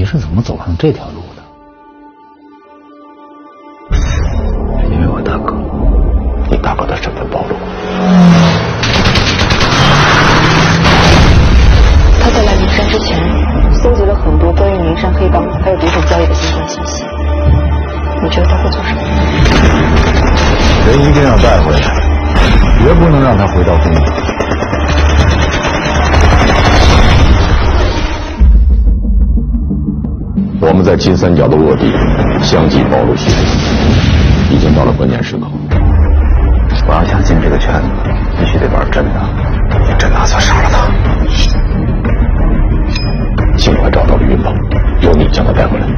是怎么走上这条路的？ 因为我大哥，你大哥的身份暴露。 他在来灵山之前，搜集了很多关于灵山黑帮还有毒品交易的相关信息。你觉得他会做什么？ 人一定要带回来，绝不能让他回到宫里。 我们在金三角的卧底相继暴露行踪，已经到了关键时刻。我要想进这个圈子，必须得玩真的。你真打算杀了他？尽快找到了云宝，由你将他带回来。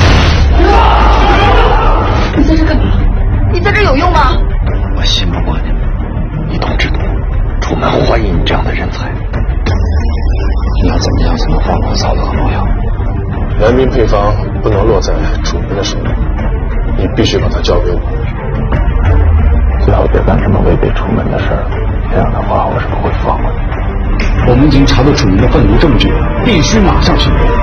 你在这干嘛？你在这有用吗？ 我信不过你们，一统制度，楚门欢迎你这样的人才。你要怎么样才能放过嫂子和莫瑶？ 援兵配方不能落在楚门的手里，你必须把它交给我。 最好别干什么违背楚门的事儿，这样的话我是不会放过你。 我们已经查到楚门的贩毒证据，必须马上行动。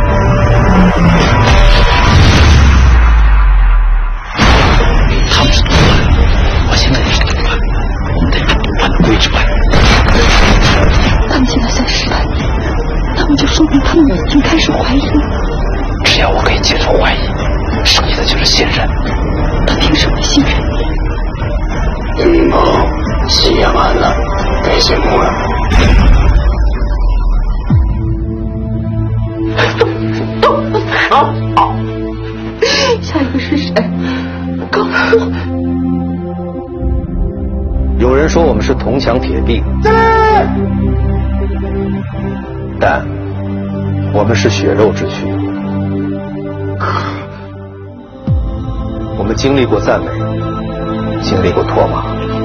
他们是毒贩，我现在也是毒贩，我们得按毒贩的规矩办。 他们现在想试探你，那么就说明他们已经开始怀疑了。 只要我可以接受怀疑，剩下的就是信任。 他凭什么信任你？ 云宝戏演完了，该谢幕了。 下一个是谁？告诉我。 有人说我们是铜墙铁壁，但我们是血肉之躯。我们经历过赞美，经历过唾骂，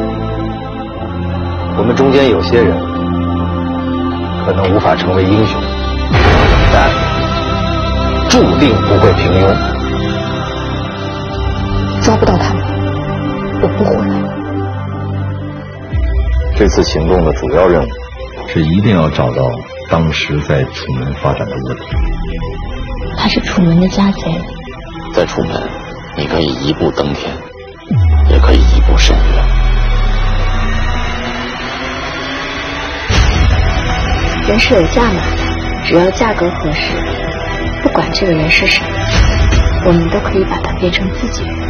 我们中间有些人可能无法成为英雄，但注定不会平庸。 抓不到他们，我不回来。 这次行动的主要任务是一定要找到当时在楚门发展的卧底。 他是楚门的家贼， 在楚门，你可以一步登天，也可以一步深渊。 人是有价码的，只要价格合适，不管这个人是谁，我们都可以把他变成自己人。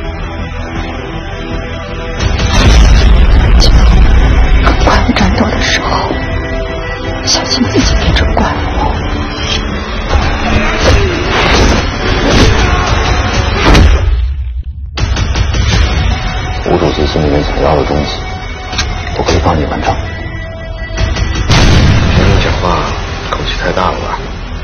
跟怪物战斗的时候，小心自己变成怪物。 吴主席心里面想要的东西，我可以帮你完成。你讲话口气太大了吧？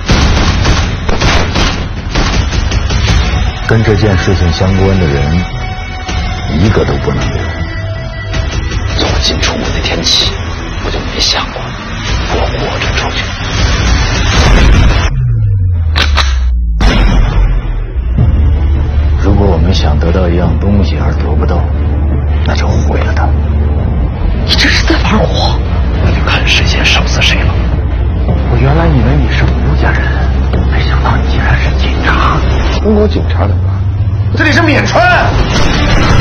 跟这件事情相关的人，一个都不能留。 从我进楚门那天起，我就没想过我活着出去。 如果我们想得到一样东西而得不到，那就误会了他。 你这是在玩火？ 那就看谁先烧死谁了。 我原来以为你是吴家人，没想到你竟然是警察。 中国警察的吧？这里是渑川。